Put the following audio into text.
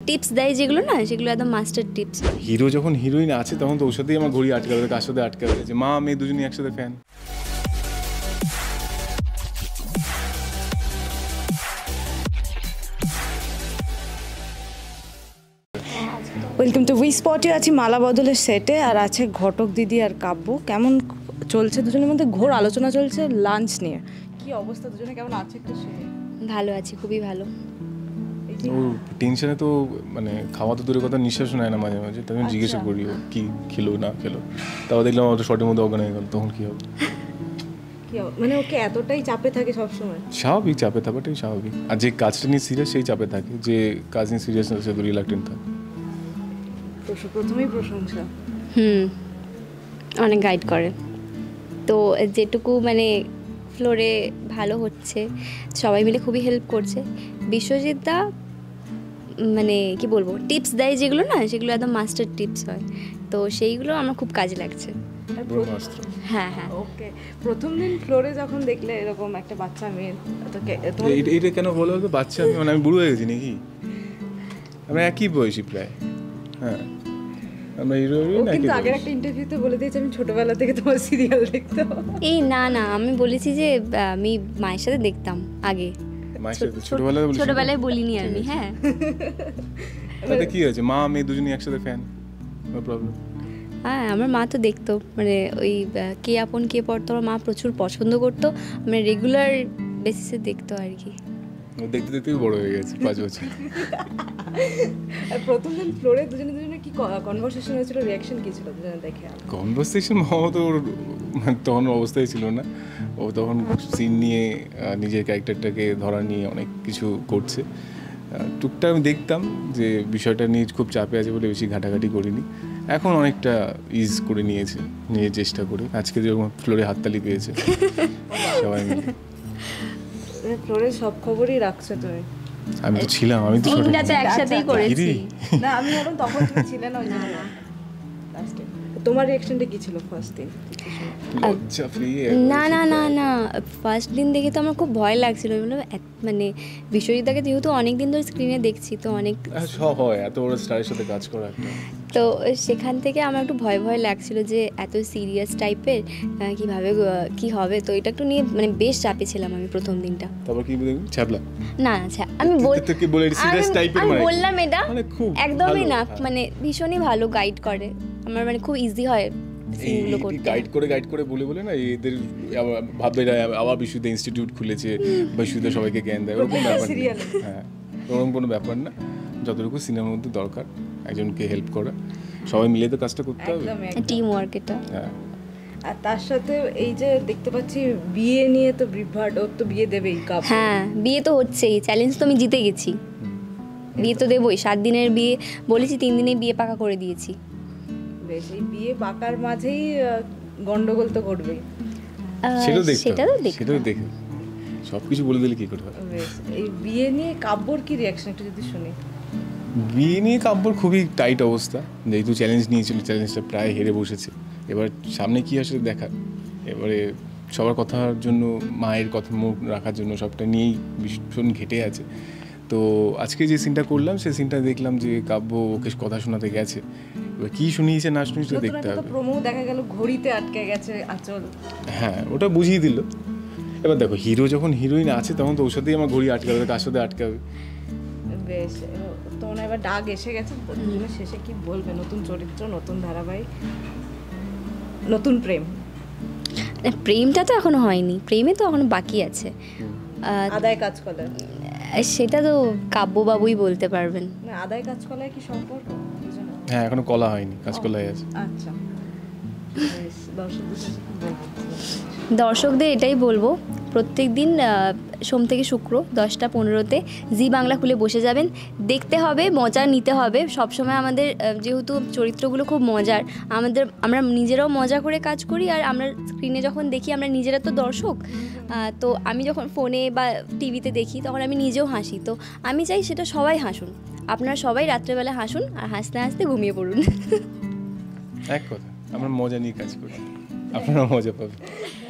Tips দেয় যেগুলো না, সেগুলো একদম মাস্টার টিপস। হিরো যখন হিরোইন আছে তখন তো ওর সাথেই আমার ঘড়ি আটকাবে, কার সাথে আটকাবে, যে মা মেয়ে দুজনই একসাথে ফ্যান। ওয়েলকাম টু উই স্পটে। আছি মালা বদলের সেটে, আর আছে ঘটক দিদি আর কাব্য। কেমন চলছে দুজনের মধ্যে ঘোর আলোচনা চলছে লাঞ্চ নিয়ে। কি অবস্থা দুজনে, কেমন আছে একটু শুনি। ভালো আছি, খুবই ভালো। ও টেনশনে তো মানে খাওয়া তো দূরের কথা, নিঃশ্বাস নেয় না মাঝে মাঝে। তখন জিজ্ঞাসা করি ও কি খেলো না খেলো, তাও দেখলাম অত শর্টের মধ্যে অজ্ঞান হয়ে গেল, তখন কি হবে? মানে ওকে এতটাই চাপে থাকে সবসময়? স্বাভাবিক, চাপে থাকাটাই স্বাভাবিক। আর যে কাজটা নিয়ে সিরিয়াস সেই চাপে থাকে, যে কাজ নিয়ে সিরিয়াস না সে তো রিল্যাক্টেন্ট থাকে। প্রথমেই প্রশংসা। অনেক গাইড করে, তো যেটুকু মানে ফ্লোরে ভালো হচ্ছে সবাই মিলে খুবই হেল্প করছে। বিশ্বজিৎ দা মানে কি বলবো, টিপস দেয় যেগুলো না, সেগুলো একদম মাস্টার টিপস হয়, তো সেইগুলো আমার খুব কাজে লাগছে। হ্যাঁ হ্যাঁ। ওকে, প্রথম দিন ফ্লোরে যখন দেখলে এরকম একটা বাচ্চা মেয়ে, এইটা কেন বলো তো বাচ্চা? মানে আমি বুড়ো হয়ে গেছি নাকি? আমরা একই বয়সী প্রায়। হ্যাঁ, আমরা হিরোইন একই। কিন্তু আগের একটা ইন্টারভিউতে বলে দিয়েছি আমি ছোটবেলা থেকে তোমার সিরিয়াল দেখতাম। এই না না, আমি বলেছি যে আমি মায়ের সাথে দেখতাম আগে। ছোটবেলায় বলিনি আমি। হ্যাঁ, তাতে কি হয়েছে, মা মেয়ে দুজনই একসাথে ফ্যান, নো প্রবলেম। হ্যাঁ, আমার মা তো দেখতো, মানে ওই কে আপন কে পর তো আমার মা প্রচুর পছন্দ করতো, মানে রেগুলার বেসিসে দেখতো আর কি। দেখতে দেখতেই বড় হয়ে গেছে, 5 বছর। প্রথম দিন ফ্লোরে দুজনে কি কনভারসেশন হয়েছিল, রিঅ্যাকশন কি ছিল দুজনে দেখে? কনভারসেশন মামা তো তখন অবস্থায় ছিল না, ও তখন সিন নিয়ে নিজের ক্যারেক্টারটাকে ধরা নিয়ে অনেক কিছু করছে। টুকটাক আমি দেখতাম যে বিষয়টা নিয়ে খুব চাপে আছে বলে বেশি ঘাটাঘাটি করিনি। এখন অনেকটা ইজ করে নিয়েছে, নিজের চেষ্টা করে। আজকে যেরকম ফ্লোরে হাততালি পেয়েছে সবাই মিলে। ফ্লোরে সব খবরই রাখছো তুমি? আমি তো ছিলাম, আমি তো একসাথেই করেছি না, আমি বললাম তখন তুমি ছিলে না ওই জন্য। তোমার রিঅ্যাকশনটা কি ছিল ফার্স্ট দিন? না না না না, ফার্স্ট দিন দেখে তো আমার খুব ভয় লাগছিল। মানে বিশ্বজিৎদাকে যেহেতু অনেক দিন ধরে স্ক্রিনে দেখছি, তো অনেক হয় এত বড় স্টারের সাথে কাজ করা একটা, তো সেখান থেকে আমার একটু ভয় ভয় লাগছিল যে এত সিরিয়াস টাইপের কিভাবে কি হবে, তো এটা একটু নিয়ে মানে বেশ চাপে ছিলাম আমি প্রথম দিনটা। তারপর কি ছ্যাবলা? না আমি বললাম এটা একদমই না, মানে ভীষণই ভালো গাইড করে আমার, মানে খুব ইজি হয় সিনগুলো করতে। গাইড করে বলে না এদের ভাববে আবার বিশ্ববিদ্যালয় ইনস্টিটিউট খুলেছে, বিশ্ববিদ্যালয় সবাইকে জ্ঞান দেয়, ওরকম ব্যাপার না। হ্যাঁ, ওরকম কোনো ব্যাপার না। যতটুকু সিনেমার মধ্যে দরকার একজনকে হেল্প করা, সবাই মিলে তো কাজটা করতে হবে, টিম ওয়ার্ক এটা। হ্যাঁ, আর তার সাথে এই যে দেখতে পাচ্ছি বিয়ে নিয়ে তো ব্রিভার্ড, ওর তো বিয়ে দেবেই। হ্যাঁ, বিয়ে তো হচ্ছেই, চ্যালেঞ্জ তো আমি জিতে গেছি, বিয়ে তো দেবই। 7 দিনের বিয়ে বলেছি, 3 দিনে বিয়ে পাকা করে দিয়েছি। বেশ, এই বিয়ে পাকার মাঝেই গন্ডগোল তো করবেই, সেটাও দেখে সবকিছু বলে দিলে কি করে হবে। এই বিয়ে নিয়ে কাব্যর কি রিঅ্যাকশন একটু যদি শুনি। বিয়ে নিয়ে কাব্যর খুবই টাইট অবস্থা, যেহেতু চ্যালেঞ্জ নিয়েছিল, চ্যালেঞ্জটা প্রায় হেরে বসেছে। এবার সামনে কি আসলে দেখার, এবারে সবার কথার জন্য, মায়ের কথা মুখ রাখার জন্য সবটা নিয়েই ভীষণ ঘেটে আছে। তো আজকে যে সিনটা করলাম, সেই সিনটা দেখলাম যে কাব্য ওকে কথা শোনাতে গেছে, এবার কী শুনিয়েছে না শুনিয়েছে দেখতে হবে। প্রোমো দেখা গেল ঘড়িতে আটকে গেছে আঁচল। হ্যাঁ, ওটা বুঝিয়ে দিল। এবার দেখো, হিরো যখন হিরোইন আছে তখন তো ওর সাথেই আমার ঘড়ি আটকাবে, কার সাথে আটকাবে। বেশ, তোমার এবার ডাক এসে গেছে, শেষে কি বলবে? নতুন চরিত্র, নতুন ধারাবাহিক, নতুন প্রেমটা তো এখনো হয়নি, প্রেমে তো এখনো বাকি আছে। আদায় কাজ করে সেটা তো কাব্যবাবুই বলতে পারবেন। আদায় কাজ কলায় কি সম্পর্ক? হ্যাঁ, এখনো কলা হয়নি, কাঁচকলাই আছে। আচ্ছা, দর্শকদের এটাই বলবো, প্রত্যেক দিন সোম থেকে শুক্র 10টা 15-তে জি বাংলা খুলে বসে যাবেন, দেখতে হবে, মজা নিতে হবে। সবসময় আমাদের যেহেতু চরিত্রগুলো খুব মজার, আমরা নিজেরাও মজা করে কাজ করি, আর আমরা স্ক্রিনে যখন দেখি আমরা নিজেরা তো দর্শক, তো আমি যখন ফোনে বা টিভিতে দেখি তখন আমি নিজেও হাসি, তো আমি চাই সেটা সবাই হাসুন। আপনারা সবাই রাত্রেবেলা হাসুন, আর হাসতে হাসতে ঘুমিয়ে পড়ুন। এক কথা, আমরা মজা নিয়ে কাজ করি, আপনারা মজা পাবেন।